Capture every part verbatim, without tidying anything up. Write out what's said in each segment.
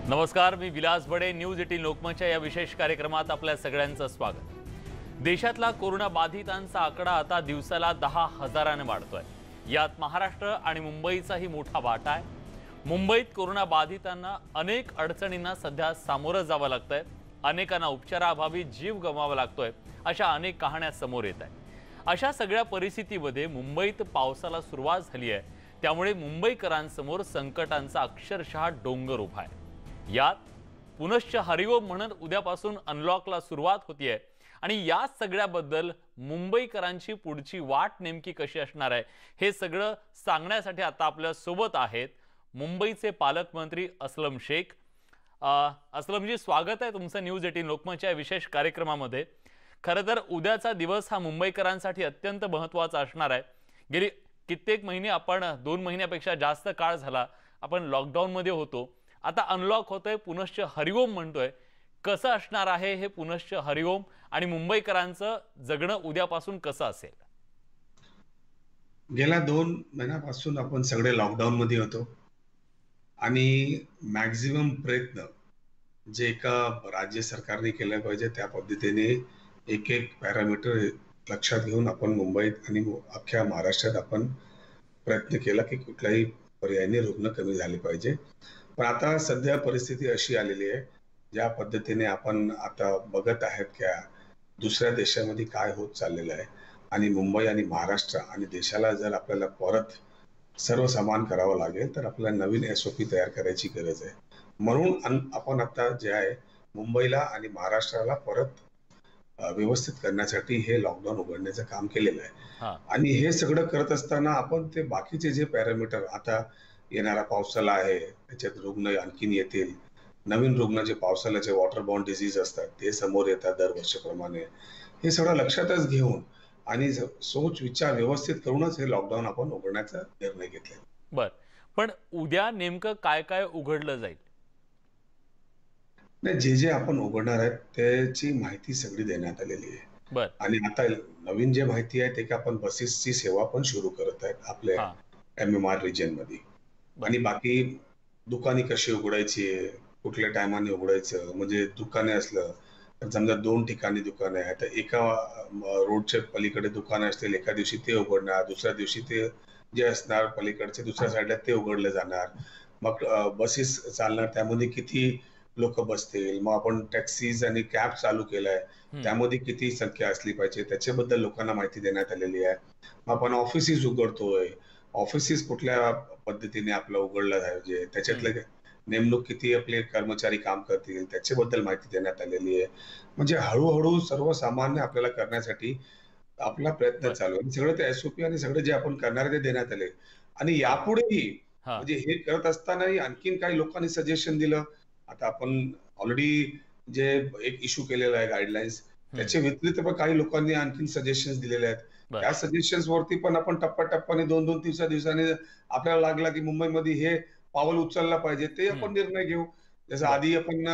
नमस्कार, मी Vilas Bade. News eighteen लोकमतच्या या विशेष कार्यक्रमात आपल्या सगळ्यांचं स्वागत. देशातला कोरोना बाधितांचा आकडा आता दिवसाला दहा हजाराने वाढतोय. यात महाराष्ट्र आणि मुंबईचाही मोठा वाटा आहे. मुंबईत कोरोना बाधितांना अनेक अडचणींना सध्या सामोरं जावं लागतंय. अनेकांना उपचाराअभावी जीव गमवावा लागतोय. अशा अनेक कहाण्या समोर येत आहेत. अशा सगळ्या परिस्थितीमध्ये मुंबईत पावसाला सुरुवात झाली आहे. त्यामुळे मुंबईकरांसमोर संकटांचा अक्षरशः डोंगर उभा आहे. यात पुनश्च हरिओम म्हणत उद्यापासून अनलॉकला सुरुवात होतीये आणि या सगळ्याबद्दल मुंबईकरांची पुढची वाट नेमकी कशी असणार आहे हे सगळं सांगण्यासाठी आता आपल्या सोबत आहेत मुंबईचे पालकमंत्री अस्लम शेख. अस्लमजी, स्वागत आहे तुमचं न्यूज एटीन लोकमतच्या विशेष कार्यक्रमामध्ये. खरं तर उद्याचा दिवस हा मुंबईकरांसाठी अत्यंत महत्त्वाचा असणार आहे. गेली कित्येक महिने आपण दोन महिन्यापेक्षा जास्त काळ झाला आपण लॉकडाऊनमध्ये होतो. आता अनलॉक होतोय, पुनश्च हरिओम म्हणतोय. कसं असणार आहे हे पुनश्च हरिओम आणि मुंबईकरांचं जगणं उद्यापासून कसं असेल? गेल्या दोन महिन्यापासून आपण सगळे लॉकडाऊन मध्ये होतो आणि मॅक्झिमम प्रयत्न जे एका राज्य सरकारने केले पाहिजे त्या पद्धतीने एक एक पॅरामीटर लक्षात घेऊन आपण मुंबईत आणि अख्ख्या महाराष्ट्रात आपण प्रयत्न केला की कुठल्याही पर्यायाने रुग्ण कमी झाले पाहिजे. पण आता सध्या परिस्थिती अशी आलेली आहे, ज्या पद्धतीने आपण आता बघत आहेत की दुसऱ्या देशामध्ये काय होत चाललेलं आहे आणि मुंबई आणि महाराष्ट्र आणि देशाला जर आपल्याला परत सर्व समान करावं लागेल तर आपल्याला नवीन एस ओ पी तयार करायची गरज आहे. म्हणून आपण आता जे आहे मुंबईला आणि महाराष्ट्राला परत व्यवस्थित करण्यासाठी हे लॉकडाऊन उघडण्याचं काम केलेलं आहे. आणि हे सगळं करत असताना आपण ते बाकीचे जे पॅरामीटर आता येणारा पावसाळा आहे त्याच्यात रुग्ण आणखीन येतील, नवीन रुग्ण जे पावसाला जे वॉटर बॉर्न डिसीज असतात ते समोर येतात दरवर्षीप्रमाणे. हे सगळं लक्षातच घेऊन आणि सोच विचार व्यवस्थित करूनच हे लॉकडाऊन आपण उघडण्याचा निर्णय घेतला. बर, पण उद्या नेमकं काय काय उघडलं जाईल? नाही, जे जे आपण उघडणार आहेत त्याची माहिती सगळी देण्यात आलेली आहे. आणि आता नवीन जे माहिती आहे ते की आपण बसेसची सेवा पण सुरू करत आहेत आपल्या एम एम आर रिजन मध्ये. आणि बाकी दुकाने कशी उघडायची, कुठल्या टायमाने उघडायचं, म्हणजे दुकाने असलं तर समजा दोन ठिकाणी दुकाने आहेत तर एका रोडच्या पलीकडे दुकान असतील, एका दिवशी ते उघडणार, दुसऱ्या दिवशी ते जे असणार पलीकडचे दुसऱ्या साईडला ते उघडले जाणार. मग बसेस चालणार त्यामध्ये किती लोक बसतील, मग आपण टॅक्सीज आणि कॅब चालू केलाय त्यामध्ये किती संख्या असली पाहिजे त्याच्याबद्दल लोकांना माहिती देण्यात आलेली आहे. मग आपण ऑफिसेस उघडतोय, ऑफिसेस कुठल्या पद्धतीने आपलं उघडलं पाहिजे, त्याच्यातले नेमणूक किती आपले कर्मचारी काम करतील त्याच्याबद्दल माहिती देण्यात आलेली आहे. म्हणजे हळूहळू सर्वसामान्य आपल्याला करण्यासाठी आपला प्रयत्न चालू आहे. सगळं ते एस ओ पी आणि सगळं जे आपण करणार ते देण्यात आले. आणि यापुढेही म्हणजे हे करत असतानाही आणखीन काही लोकांनी सजेशन दिलं. आता आपण ऑलरेडी जे एक इश्यू केलेला आहे गाईडलाईन्स, त्याच्या व्यतिरिक्त पण काही लोकांनी आणखीन सजेशन्स दिलेले आहेत. त्या सजेशन्स वरती पण आपण टप्प्याटप्प्याने दोन दोन दिवसा दिवसाने आपल्याला लागला की मुंबईमध्ये हे पाऊल उचलला पाहिजे ते आपण निर्णय घेऊ. जसं आधी आपण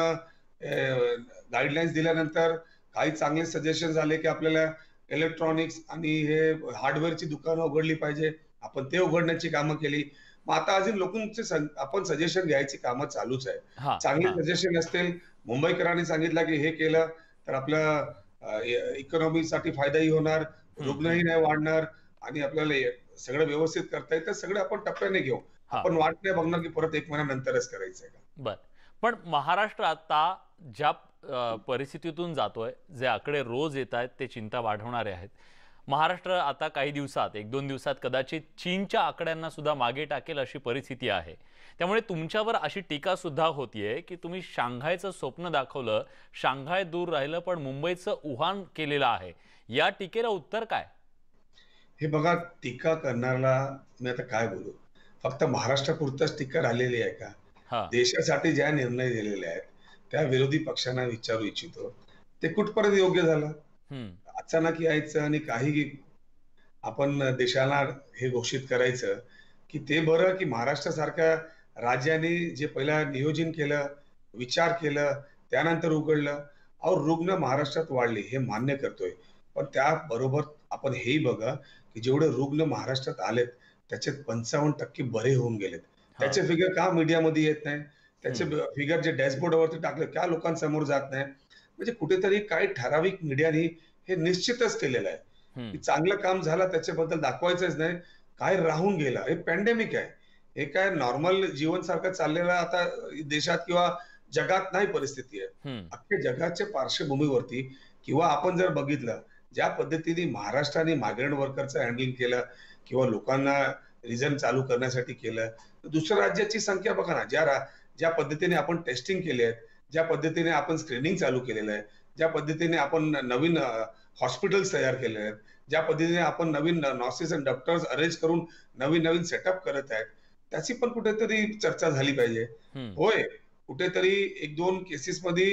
गाईडलाईन्स दिल्यानंतर काही चांगले सजेशन आले की आपल्याला इलेक्ट्रॉनिक्स आणि हे हार्डवेअरची दुकानं उघडली पाहिजे, आपण ते उघडण्याची कामं केली. मग आता अजून लोकांचे आपण सजेशन घ्यायची कामं चालूच आहे. चांगले सजेशन असतील, मुंबईकरांनी सांगितलं की हे केलं तर आपल्या इकॉनॉमीसाठी फायदाही होणार, रुग्णही नाही वाढणार आणि आपल्याला सगळं व्यवस्थित करता येतं. सगळं आपण टप्प्याने घेऊ. आपण वाट नाही बघणार की परत एक महिन्यानंतरच करायचंय का. बर, पण महाराष्ट्र आता ज्या परिस्थितीतून जातोय, जे आकडे रोज येत आहेत ते चिंता वाढवणारे आहेत. महाराष्ट्र आता काही दिवसात एक दोन दिवसात कदाचित चीनच्या आकड्यांना सुद्धा मागे टाकेल अशी परिस्थिती आहे. त्यामुळे तुमच्यावर अशी टीका सुद्धा होतीये की तुम्ही शांघायचं स्वप्न दाखवलं, शांघाय दूर राहिलं पण मुंबईचं उहान केलेलं आहे. या टीकेला उत्तर काय? हे बघा, टीका करणाऱ्याला मी आता काय बोलू, फक्त महाराष्ट्रापुरतच टीका राहिलेली आहे का? देशासाठी ज्या निर्णय दिलेले आहेत त्या विरोधी पक्षांना विचारू इच्छितो ते कुठपर्यंत योग्य झालं? अचानक यायचं आणि काही आपण देशाला हे घोषित करायचं की ते बरं की महाराष्ट्रासारख्या राज्याने जे पहिला नियोजन केलं, विचार केलं, त्यानंतर उघडलं. अहो, रुग्ण महाराष्ट्रात वाढले हे मान्य करतोय, पण त्याबरोबर आपण हेही बघा की जेवढे रुग्ण महाराष्ट्रात आलेत त्याच्यात पंचावन्न टक्के बरे होऊन गेलेत. त्याचे फिगर का मीडियामध्ये येत नाही? त्याचे फिगर जे डॅशबोर्डवरती टाकले त्या लोकांसमोर जात नाही. म्हणजे कुठेतरी काही ठराविक मीडियाने हे निश्चितच केलेलं आहे की चांगलं काम झालं त्याच्याबद्दल दाखवायचंच नाही, काय राहून गेला. हे पॅन्डेमिक आहे, हे काय नॉर्मल जीवन सारखं चाललेलं आता देशात किंवा जगात नाही परिस्थिती आहे. अख्ख्या जगाच्या पार्श्वभूमीवरती किंवा आपण जर बघितलं ज्या पद्धतीने महाराष्ट्राने मायग्रंट वर्करचं हँडलिंग केलं किंवा लोकांना रिझन चालू करण्यासाठी केलं, दुसऱ्या राज्याची संख्या बघा ना, ज्या ज्या पद्धतीने आपण टेस्टिंग केले आहेत, ज्या पद्धतीने आपण स्क्रीनिंग चालू केलेलं आहे, ज्या पद्धतीने आपण नवीन हॉस्पिटल्स तयार केले आहेत, ज्या पद्धतीने आपण नवीन नर्सेस आणि डॉक्टर्स अरेंज करून नवीन नवीन सेटअप करत आहेत, त्याची पण कुठेतरी चर्चा झाली पाहिजे. होय, कुठेतरी एक दोन केसेस मध्ये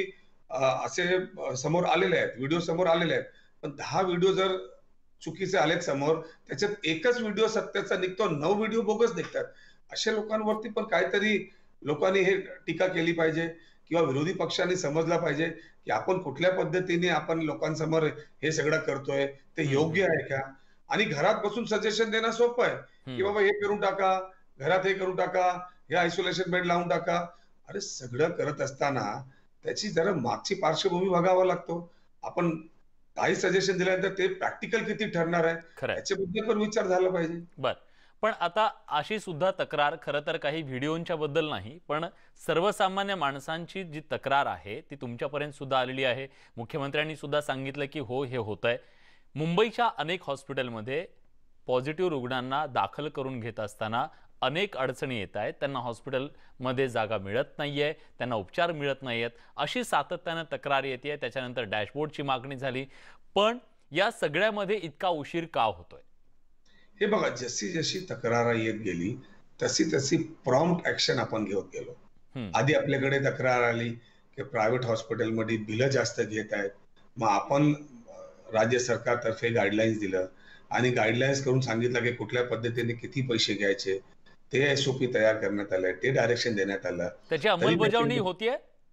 असे समोर आलेले आहेत, व्हिडिओ समोर आलेले आहेत, पण दहा व्हिडिओ जर चुकीचे आलेत समोर, त्याच्यात एकच व्हिडिओ सत्याचा निघतो, नऊ व्हिडिओ बोगस निघतात. अशा लोकांवरती पण काहीतरी लोकांनी हे टीका केली पाहिजे किंवा विरोधी पक्षांनी समजला पाहिजे की आपण कुठल्या पद्धतीने आपण लोकांसमोर हे सगळं करतोय ते योग्य आहे का. आणि घरात बसून सजेशन देणं सोपं आहे की बाबा हे करून टाका, घरात हे करून टाका, हे आयसोलेशन बेड लावून टाका. अरे सगळं करत असताना त्याची जरा मागची पार्श्वभूमी बघावा लागतो. आपण काही सजेशन दिल्यानंतर ते प्रॅक्टिकल किती ठरणार आहे याच्याबद्दल पण विचार झाला पाहिजे. बर, पण आता अशी सुद्धा तक्रार खरं तर काही व्हिडिओंच्या बद्दल नाही, पण सर्वसामान्य माणसांची जी तक्रार आहे ती तुमच्यापर्यंत सुद्धा आलेली आहे. मुख्यमंत्र्यांनी सुद्धा सांगितलं की हो हे होतंय. मुंबईच्या अनेक हॉस्पिटलमध्ये पॉझिटिव्ह रुग्णांना दाखल करून घेत असताना अनेक अडचणी येत आहेत. त्यांना हॉस्पिटलमध्ये जागा मिळत नाहीये, त्यांना उपचार मिळत नाहीयेत, अशी सातत्यानं तक्रार येते. त्याच्यानंतर डॅशबोर्डची मागणी झाली, पण या सगळ्यामध्ये इतका उशीर का होतोय? हे बघा, जशी जशी तक्रार येत गेली तशी तशी प्रॉम्प्ट ऍक्शन आपण घेत गेलो. आधी आपल्याकडे तक्रार आली की प्रायव्हेट हॉस्पिटलमध्ये बिलं जास्त घेत आहेत, मग आपण राज्य सरकारतर्फे गाईडलाईन्स दिलं आणि गाईडलाईन्स करून सांगितलं की कुठल्या पद्धतीने किती पैसे घ्यायचे, ते एसओपी तयार करण्यात आलंय, ते डायरेक्शन देण्यात आलं. त्याची अंमलबजावणी होतीये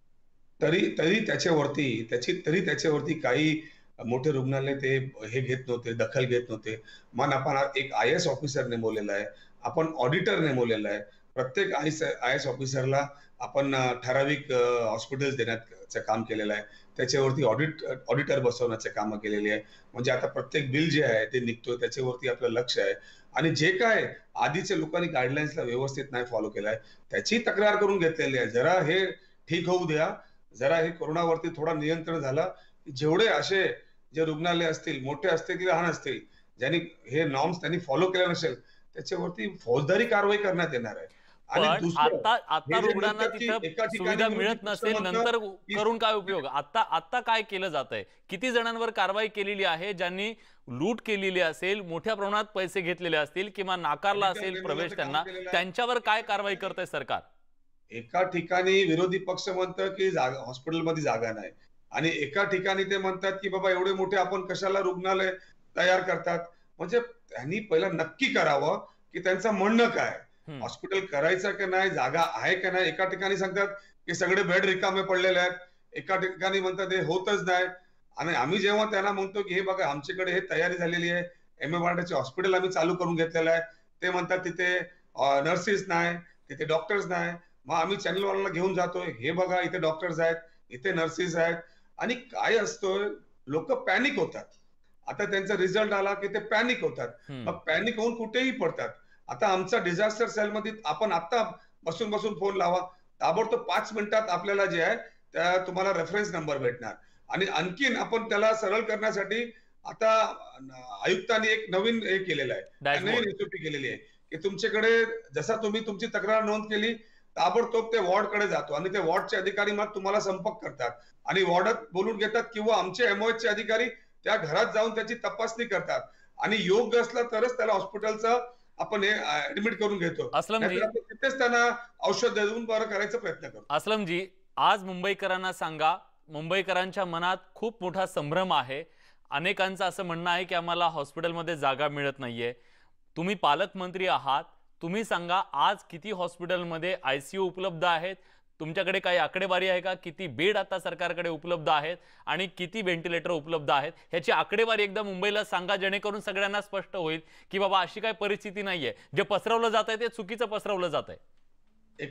तरी तरी त्याच्यावरती त्याची तरी त्याच्यावरती काही मोठे रुग्णालय ते हे घेत नव्हते, दखल घेत नव्हते. मन आपण एक आय एस ऑफिसर नेमवलेला आहे, आपण ऑडिटर नेमवलेला आहे. प्रत्येक आय एस ऑफिसरला आपण ठराविक हॉस्पिटल्स देण्याचं काम केलेलं आहे. त्याच्यावरती ऑडिट ऑडिटर बसवण्याचे कामं केलेली आहे. म्हणजे आता प्रत्येक बिल जे आहे ते निघतोय त्याच्यावरती आपलं लक्ष आहे. आणि जे काय आधीच्या लोकांनी गाईडलाईन्सला व्यवस्थित नाही फॉलो केलाय त्याची तक्रार करून घेतलेली आहे. जरा हे ठीक होऊ द्या, जरा हे कोरोनावरती थोडा नियंत्रण झाला, जेवढे असे जे रुग्णालय असतील, मोठे असतील की लहान असतील, ज्यांनी हे नॉर्म्स त्यांनी फॉलो केले नसेल त्याच्यावरती फौजदारी कारवाई करण्यात येणार आहे. आणि आता आता रुग्णांना तिथं सुविधा मिळत नसेल नंतर करून काय उपयोग? आता आता काय केलं जातंय? किती जणांवर कारवाई केलेली आहे ज्यांनी लूट केलेली असेल, मोठ्या प्रमाणात पैसे घेतलेले असतील किंवा नाकारला असेल प्रवेश त्यांना, त्यांच्यावर काय कारवाई करतंय सरकार? एका ठिकाणी विरोधी पक्ष म्हणतं की हॉस्पिटलमध्ये जागा नाही आणि एका ठिकाणी ते म्हणतात की बाबा एवढे मोठे आपण कशाला रुग्णालय तयार करतात. म्हणजे त्यांनी पहिला नक्की करावं की त्यांचं म्हणणं काय, हॉस्पिटल करायचं की नाही, जागा आहे की नाही. एका ठिकाणी सांगतात की सगळे बेड रिकामे पडलेले आहेत, एका ठिकाणी म्हणतात हे होतच नाही. आणि आम्ही जेव्हा त्यांना म्हणतो की हे बघा आमच्याकडे हे तयारी झालेली आहे, एम एम आर चे हॉस्पिटल आम्ही चालू करून घेतलेलं आहे, ते म्हणतात तिथे नर्सेस नाही, तिथे डॉक्टर्स नाही. मग आम्ही चॅनलवाल्यांना घेऊन जातोय, हे बघा इथे डॉक्टर्स आहेत, इथे नर्सेस आहेत. आणि काय असतं, लोक पॅनिक होतात. आता त्यांचा रिझल्ट आला की ते पॅनिक होतात, मग पॅनिक होऊन कुठेही पडतात. आता आमचा डिझास्टर सेलमध्ये आपण आता बसून बसून फोन लावा, ताबडतोब पाच मिनिटात आपल्याला जे आहे त्या तुम्हाला रेफरन्स नंबर भेटणार. आणि आणखीन आपण त्याला सरळ करण्यासाठी आता आयुक्तांनी एक नवीन हे केलेलं आहे, नवीन एसओपी केलेली आहे की तुमच्याकडे जसा तुम्ही तुमची तक्रार नोंद केली ताबडतोब ते वॉर्ड कडे जातो आणि ते वॉर्डचे अधिकारी मग तुम्हाला संपर्क करतात आणि वॉर्डात बोलून घेतात किंवा आमचे एमओएच चे अधिकारी त्या घरात जाऊन त्याची तपासणी करतात आणि योग्य असला तरच त्याला हॉस्पिटलचा आपण हे ऍडमिट करून घेतो. असलमजी तिथेच त्यांना औषध देऊन बरं करायचा प्रयत्न करतो. असलमजी, आज मुंबईकरांना सांगा, मुंबईकरांच्या मनात खूप मोठा संभ्रम आहे. अनेकांचं असं म्हणणं आहे की आम्हाला हॉस्पिटलमध्ये जागा मिळत नाहीये. तुम्ही पालकमंत्री आहात, तुम्ही सांगा आज किती हॉस्पिटलमध्ये आयसीयू उपलब्ध आहेत? तुमच्याकडे काही आकडेवारी आहे का? किती बेड आता सरकारकडे उपलब्ध आहेत आणि किती व्हेंटिलेटर उपलब्ध आहेत? ह्याची आकडेवारी एकदा मुंबईला सांगा, जेणेकरून सगळ्यांना स्पष्ट होईल की बाबा अशी काही परिस्थिती नाहीये. जे पसरवलं जात आहे ते चुकीचं पसरवलं जात आहे. एक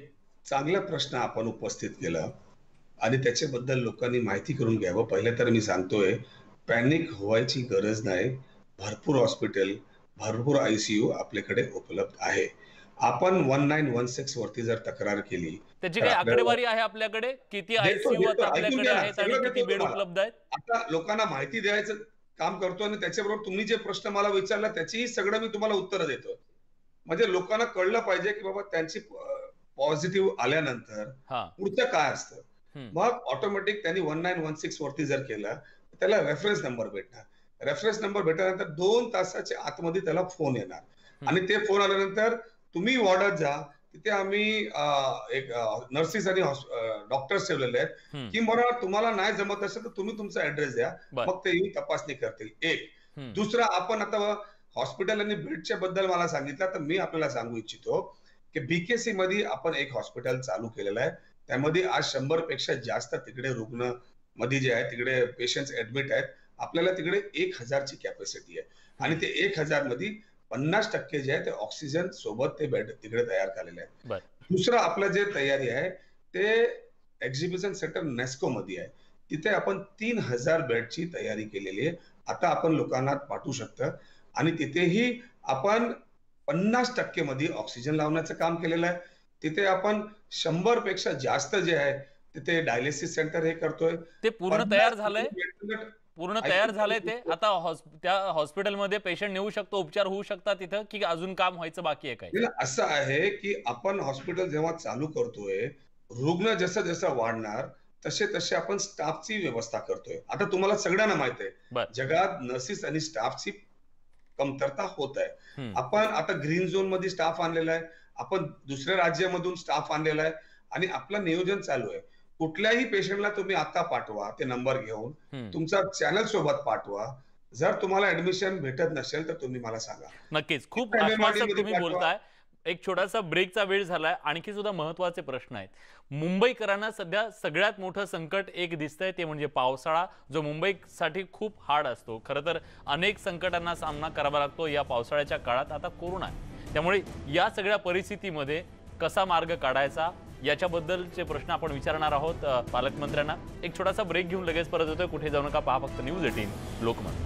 चांगला प्रश्न आपण उपस्थित केला आणि त्याच्याबद्दल लोकांनी माहिती करून घ्यावं. पहिलं तर मी सांगतोय, पॅनिक व्हायची गरज नाही. भरपूर हॉस्पिटल, भरपूर आयसीयू आपल्याकडे उपलब्ध आहे. आपण एक नऊ एक सहा वरती जर तक्रार केली, त्याची काही आकडेवारी आहे आपल्याकडे? किती आयसीयू आता आपल्याकडे आहेत आणि किती बेड उपलब्ध आहेत? आता लोकांना माहिती द्यायचं काम करतो आणि त्याच्याबरोबर तुम्ही जे प्रश्न मला विचारला त्याचीही सगळं मी तुम्हाला उत्तर देतो. म्हणजे लोकांना कळलं पाहिजे की बाबा त्यांची पॉझिटिव्ह आल्यानंतर पुढचं काय असतं. मग ऑटोमॅटिक त्यांनी एक नऊ एक सहा वरती जर केलं त्याला रेफरन्स नंबर भेटणार. रेफरन्स नंबर भेटल्यानंतर दोन तासाच्या आतमध्ये त्याला फोन येणार आणि ते फोन आल्यानंतर तुम्ही वॉर्डात जा. तिथे आम्ही एक नर्सेस आणि डॉक्टर्स ठेवलेले आहेत की मला तुम्हाला नाही जमत असेल तर तुम्ही तुमचा ऍड्रेस द्या, मग ते येऊन तपासणी करतील. एक दुसरा, आपण आता हॉस्पिटल आणि बेडच्या बद्दल मला सांगितलं तर मी आपल्याला सांगू इच्छितो की बीकेसी मध्ये आपण एक हॉस्पिटल चालू केलेलं आहे. त्यामध्ये आज शंभर पेक्षा जास्त तिकडे रुग्ण मध्ये जे आहे तिकडे पेशंट ऍडमिट आहेत. आपल्याला तिकडे एक हजारची कॅपॅसिटी आहे आणि ते एक हजार मध्ये पन्नास टक्के जे आहे ते ऑक्सिजन सोबत ते बेड तिकडे तयार केलेले आहेत. दुसरं आपलं जे तयारी आहे ते एक्झिबिशन सेंटर नेस्को मध्ये आहे. तिथे आपण तीन हजार बेडची तयारी केलेली आहे. आता आपण लोकांना पाठवू शकतो आणि तिथेही आपण पन्नास टक्के मध्ये ऑक्सिजन लावण्याचं काम केलेलं आहे. तिथे आपण शंभर पेक्षा जास्त जे आहे तिथे डायलिसिस सेंटर हे करतोय. ते पूर्ण तयार झालंय पूर्ण तयार झालंय ते आता त्या हॉस्पिटलमध्ये पेशंट नेऊ शकतो, उपचार होऊ शकतात तिथं, की अजून काम व्हायचं बाकी आहे? काय असं आहे की आपण हॉस्पिटल जेव्हा चालू करतोय, रुग्ण जसं जसं वाढणार तसे तसे आपण स्टाफची व्यवस्था करतोय. आता तुम्हाला सगळ्यांना माहित आहे जगात नर्सेस आणि स्टाफची कमतरता होत आहे. आपण आता ग्रीन झोन मध्ये स्टाफ आणलेला आहे, आपण दुसऱ्या राज्यामधून स्टाफ आणलेला आहे आणि आपलं नियोजन चालू आहे. कुठल्याही पेशंटला तुम्ही आता पाठवा, ते नंबर घेऊन तुमचा चॅनल सोबत पाठवा. जर तुम्हाला ऍडमिशन भेटत नसेल तर तुम्ही मला सांगा. नक्कीच, खूप आश्वासक तुम्ही बोलताय. एक छोटासा ब्रेकचा वेळ झालाय. आणखी सुद्धा महत्त्वाचे प्रश्न आहेत. मुंबईकरांना सध्या सगळ्यात मोठं संकट एक दिसतंय ते म्हणजे पावसाळा, जो मुंबईसाठी खूप हार्ड असतो. खरं तर अनेक संकटांना सामना करावा लागतो या पावसाळ्याच्या काळात. आता कोरोना आहे, त्यामुळे या सगळ्या परिस्थितीमध्ये कसा मार्ग काढायचा याच्याबद्दलचे प्रश्न आपण विचारणार आहोत पालकमंत्र्यांना. एक छोटासा ब्रेक घेऊन लगेच परत येतोय. कुठे जाऊ नका, पहा फक्त न्यूज अठरा लोकमत.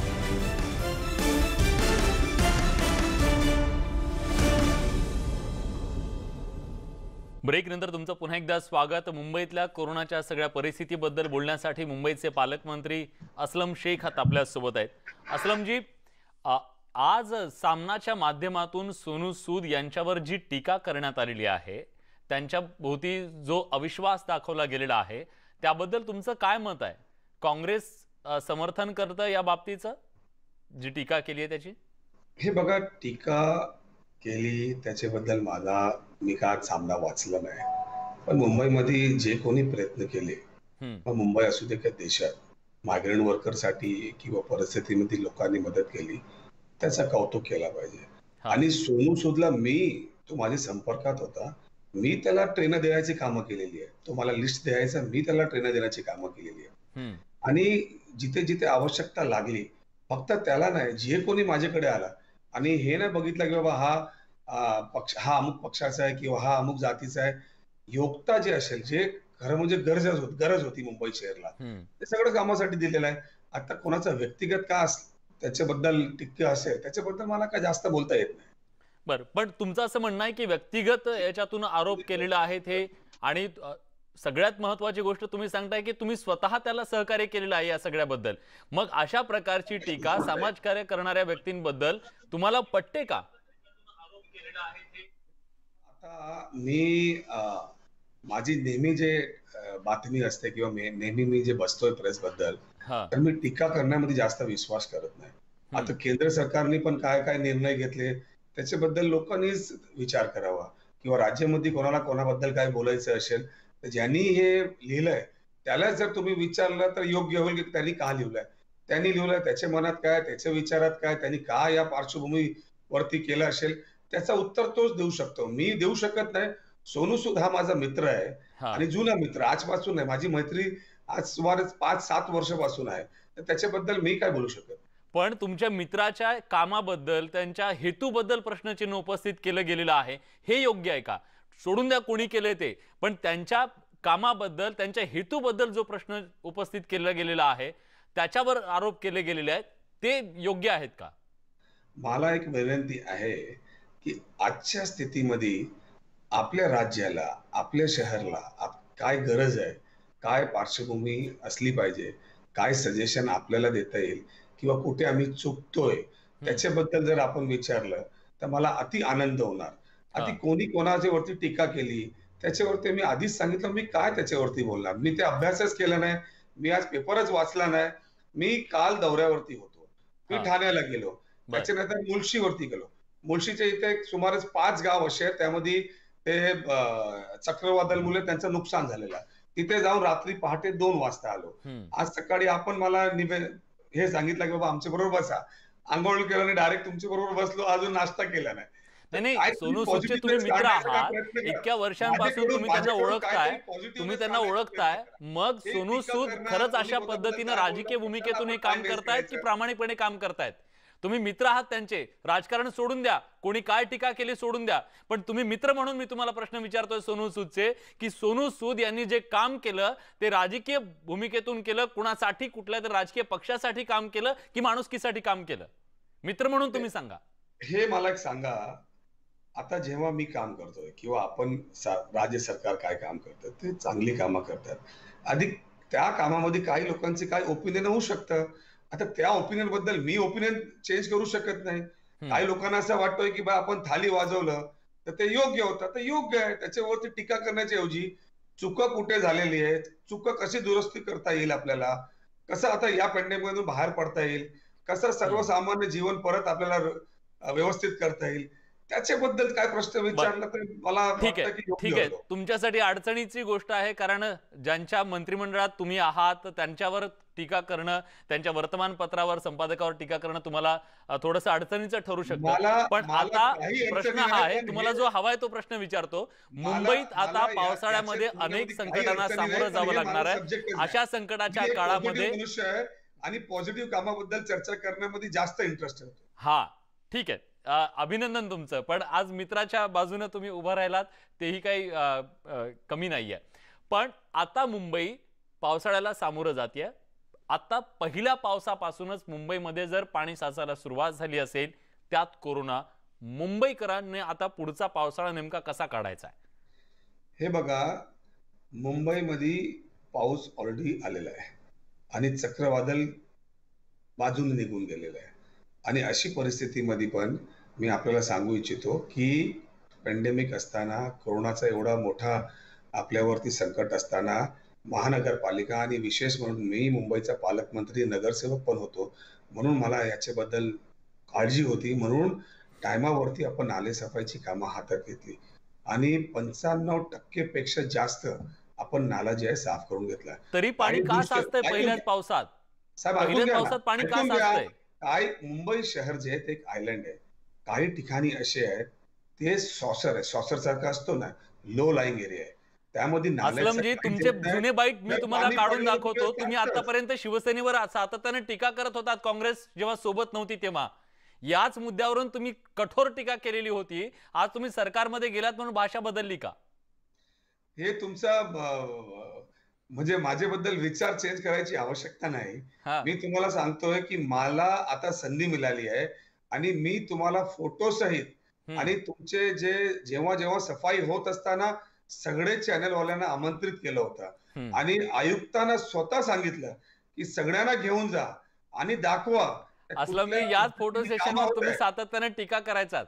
ब्रेक नंतर तुमचं पुन्हा एकदा स्वागत. मुंबईतल्या कोरोनाच्या सगळ्या परिस्थितीबद्दल बोलण्यासाठी मुंबईचे पालकमंत्री अस्लम शेख आता आपल्या सोबत आहेत. अस्लमजी, आज सामनाच्या माध्यमातून सोनू सूद यांच्यावर जी टीका करण्यात आलेली आहे, त्यांच्या भोवती जो अविश्वास दाखवला गेलेला आहे, त्याबद्दल तुमचं काय मत आहे? काँग्रेस समर्थन करतं या बाबतीचं, जी टीका केली आहे त्याची? हे बघा, टीका केली त्याच्याबद्दल मला मी का सामना वाचला नाही, पण मुंबईमध्ये जे कोणी प्रयत्न केले, मुंबई असू दे का देशात, मायग्रंट वर्करसाठी किंवा परिस्थितीमध्ये लोकांनी मदत केली, त्याचा कौतुक केला पाहिजे. आणि सोनू सूदला मी, तो माझ्या संपर्कात होता, मी त्याला ट्रेन देण्याची कामं केलेली आहे. तो मला लिस्ट द्यायचा, मी त्याला ट्रेन देण्याची कामं केलेली आहे. आणि जिथे जिथे आवश्यकता लागली, फक्त त्याला नाही, जे कोणी माझ्याकडे आला आणि हे नाही बघितलं की बाबा हा पक्ष हा अमुक पक्षाचा आहे किंवा हा अमुक जातीचा आहे, योग्यता जे असेल, जे खरं म्हणजे गरज होती गरज होती मुंबई शहरला, ते सगळं कामासाठी दिलेलं आहे. आता कोणाचा व्यक्तिगत का त्याच्याबद्दल टिक्का असेल त्याच्याबद्दल मला काय जास्त बोलता येत नाही. बरं, पण तुमचं असं म्हणणं आहे की व्यक्तिगत याच्यातून आरोप केलेले आहेत हे, आणि सगळ्यात महत्त्वाची गोष्ट तुम्ही सांगताय की तुम्ही स्वतः त्याला सहकार्य केलेलं आहे या सगळ्याबद्दल. मग अशा प्रकारची टीका समाजकार्य करणाऱ्या व्यक्तींबद्दल तुम्हाला पटते का? आता मी माझी नेहमी जे बातमी असते किंवा नेहमी मी जे बसतोय प्रेस बद्दल, तर मी टीका करण्यामध्ये जास्त विश्वास करत नाही. आता केंद्र सरकारने पण काय काय निर्णय घेतले त्याच्याबद्दल लोकांनीच विचार करावा, किंवा राज्यामध्ये कोणाला कोणाबद्दल काय बोलायचं असेल तर ज्यांनी हे लिहिलंय त्याला जर तुम्ही विचारलं तर योग्य होईल की त्यांनी का लिहिलंय, त्यांनी लिहिलंय, त्याच्या मनात काय, त्याच्या विचारात काय, त्यांनी का या पार्श्वभूमीवरती केलं असेल, त्याचं उत्तर तोच देऊ शकतो, मी देऊ शकत नाही. सोनू सूद हा माझा मित्र आहे आणि जुना मित्र, आजपासून नाही, माझी मैत्री आज सुमारे पाच सात वर्षापासून आहे, तर त्याच्याबद्दल मी काय बोलू शकत. पण तुमच्या मित्राच्या कामाबद्दल, त्यांच्या हेतूबद्दल प्रश्नचिन्ह उपस्थित केलं गेलेलं आहे, हे योग्य आहे का? सोडून द्या कोणी केले ते, पण त्यांच्या कामाबद्दल त्यांच्या हेतूबद्दल जो प्रश्न उपस्थित केला गेलेला आहे त्याच्यावर आरोप केले गेलेले आहेत ते योग्य आहेत का? मला एक विनंती आहे की आजच्या स्थितीमध्ये आपल्या राज्याला, आपल्या शहराला काय गरज आहे, काय पार्श्वभूमी असली पाहिजे, काय सजेशन आपल्याला देता येईल किंवा कुठे आम्ही चुकतोय त्याच्याबद्दल जर आपण विचारलं तर मला अति आनंद होणार. आधी कोणी कोणाच्या वरती टीका केली त्याच्यावरती मी आधीच सांगितलं मी काय त्याच्यावरती बोलणार. मी ते अभ्यासच केला नाही, मी आज पेपरच वाचला नाही. मी काल दौऱ्यावरती होतो, मी ठाण्याला गेलो, त्याच्यानंतर मुळशीवरती गेलो. मुळशीच्या इथे सुमारे पाच गाव असे आहेत त्यामध्ये ते चक्रवादळमुळे त्यांचं नुकसान झालेलं. तिथे जाऊन रात्री पहाटे दोन वाजता आलो. आज सकाळी आपण मला हे सांगितलं की बाबा आमच्या बरोबर बसा. आंघोळ केलं आणि डायरेक्ट तुमच्या बरोबर बसलो, अजून नाश्ता केला नाही. नाही, सोनू सूदचे तुम्ही मित्र आहात, इतक्या वर्षांपासून तुम्ही त्यांना ओळखताय, तुम्ही त्यांना ओळखताय, मग सोनू सूद खरंच अशा पद्धतीने राजकीय भूमिकेतून हे काम करतायत की प्रामाणिकपणे काम करतायत? तुम्ही मित्र आहात त्यांचे, राजकारण सोडून द्या, कोणी काय टीका केली सोडून द्या, पण तुम्ही मित्र म्हणून मी तुम्हाला प्रश्न विचारतोय सोनू सूदचे की सोनू सूद यांनी जे काम केलं ते राजकीय भूमिकेतून केलं, कुणासाठी, कुठल्या तरी राजकीय पक्षासाठी काम केलं की माणुसकीसाठी काम केलं? मित्र म्हणून तुम्ही सांगा. हे मला एक सांगा, आता जेव्हा मी काम करतोय किंवा आपण राज्य सरकार काय काम करतात ते चांगली कामं करतात, आधी त्या कामामध्ये काही लोकांचे काय ओपिनियन होऊ शकतं. आता त्या ओपिनियन बद्दल मी ओपिनियन चेंज करू शकत नाही. काही लोकांना असं वाटतोय की बा आपण थाली वाजवलं तर ते योग्य होतं, तर योग्य आहे. त्याच्यावरती टीका करण्याच्या ऐवजी चुका कुठे झालेली आहेत, चुका कशी दुरुस्ती करता येईल, आपल्याला कसं आता या पॅन्डेमिक मधून बाहेर पडता येईल, कसं सर्वसामान्य जीवन परत आपल्याला व्यवस्थित करता येईल, त्याच्याबद्दल काय प्रश्न विचारला तर मला ठीक आहे. ठीक आहे, तुमच्यासाठी अडचणीची गोष्ट आहे, कारण ज्यांच्या मंत्रिमंडळात तुम्ही आहात त्यांच्यावर टीका करणं, त्यांच्या वर्तमानपत्रावर संपादकावर टीका करणं तुम्हाला थोडंसं अडचणीचं ठरू शकतं. पण आता प्रश्न हा आहे, तुम्हाला जो हवाय तो प्रश्न विचारतो. मुंबईत आता पावसाळ्यामध्ये अनेक संकटांना सामोरं जावं लागणार आहे. अशा संकटाच्या काळामध्ये आणि पॉझिटिव्ह कामाबद्दल चर्चा करण्यामध्ये जास्त इंटरेस्ट आहे. हा ठीक आहे, अभिनंदन तुमचं, पण आज मित्राच्या बाजूने तुम्ही उभं राहिलात तेही काही कमी नाहीये. पण आता मुंबई पावसाळ्याला सामोरं जाते. आता पहिल्या पावसापासूनच मुंबईमध्ये जर पाणी साचायला सुरुवात झाली असेल, त्यात कोरोना, मुंबईकरांनी आता पुढचा पावसाळा नेमका कसा काढायचा आहे? हे बघा, मुंबईमध्ये पाऊस ऑलरेडी आलेला आहे आणि चक्रवादळ बाजूने निघून गेलेलं आहे. आणि अशी परिस्थितीमध्ये पण मी आपल्याला सांगू इच्छितो की पॅन्डेमिक असताना, कोरोनाचा एवढा मोठा आपल्यावरती संकट असताना, महानगरपालिका आणि विशेष म्हणून मी मुंबईचा पालकमंत्री, नगरसेवक पण होतो, म्हणून मला याच्याबद्दल काळजी होती. म्हणून टायमावरती आपण नाले सफाईची कामं हातात घेतली आणि पंच्याण्णव टक्के पेक्षा जास्त आपण नाला जे आहे साफ करून घेतला. तरी पाणी का साचतंय पहिल्याच पावसात? पहिल्याच पावसात पाणी का साचतंय? काय, मुंबई शहर जे आहे ते एक आयलंड आहे. काही ठिकाणी असे आहेत ते सॉसर आहे, सॉसर सारखा असतो ना, लो लाईंग एरिया आहे, त्यामध्ये असलमजी तुमचे जुने बाईट मी तुम्हाला काढून दाखवतो. तुम्ही आतापर्यंत शिवसेनेवर सातत्याने टीका करत होतात, काँग्रेस जेव्हा सोबत नव्हती तेव्हा. याच मुद्द्यावरून तुम्ही कठोर टीका केलेली होती. आज तुम्ही सरकारमध्ये गेलात म्हणून भाषा बदलली का? हे तुमचा म्हणजे माझ्याबद्दल विचार चेंज करायची आवश्यकता नाही. मी तुम्हाला सांगतोय की मला आता संधी मिळाली आहे आणि मी तुम्हाला फोटो सहित आणि तुमचे जे जेव्हा जेव्हा सफाई होत असताना सगळे चॅनल वाल्यांना आमंत्रित केलं होतं आणि आयुक्तांना स्वतः सांगितलं की सगळ्यांना घेऊन जा आणि दाखवा. असलमी, याच फोटो सेशनवर तुम्ही सातत्याने टीका करायचात.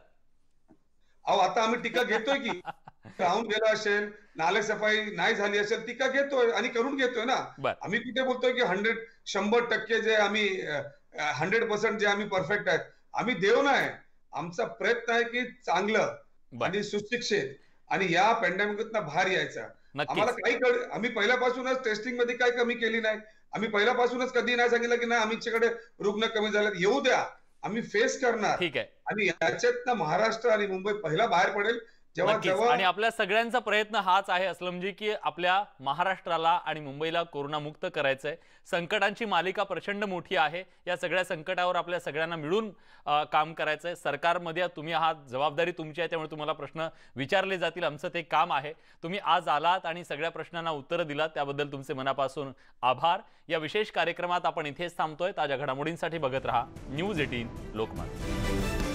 अहो, आता आम्ही टीका घेतोय की राहून गेला असेल, नाले सफाई नाही झाली असेल, टीका घेतोय आणि करून घेतोय ना. आम्ही कुठे बोलतोय की हंड्रेड शंभर टक्के जे आम्ही हंड्रेड पर्सेंट जे आम्ही परफेक्ट आहेत, आम्ही देव नाही. आमचा प्रयत्न आहे की चांगलं आणि सुशिक्षित आणि या पॅन्डेमिकतनं बाहेर यायचा. आम्हाला काही कळ, आम्ही पहिल्यापासूनच टेस्टिंग मध्ये काही कमी केली नाही. आम्ही पहिल्यापासूनच कधी नाही सांगितलं की नाही आमच्याकडे रुग्ण कमी झाले, येऊ द्या, आम्ही फेस करणार. ठीक आहे, आणि याच्यातनं महाराष्ट्र आणि मुंबई पहिला बाहेर पडेल आणि आपल्या सगळ्यांचा प्रयत्न हाच आहे असलमजी की आपल्या महाराष्ट्राला आणि मुंबईला कोरोना मुक्त करायचंय। संकटांची मालिका प्रचंड मोठी आहे, या सगळ्या संकटावर आपल्या सगळ्यांना मिळून काम करायचंय। सरकारमध्ये तुम्ही आहात, जबाबदारी तुमची आहे, त्यामुळे तुम्हाला प्रश्न विचारले जातील, आमचं ते काम आहे। तुम्ही आज आलात आणि सगळ्या प्रश्नांना उत्तर दिलात, त्याबद्दल तुमचे मनापासून आभार। या विशेष कार्यक्रमात आपण इथेच थांबतोय। ताज्या घडामोडींसाठी बघत रहा न्यूज अठरा लोकमत।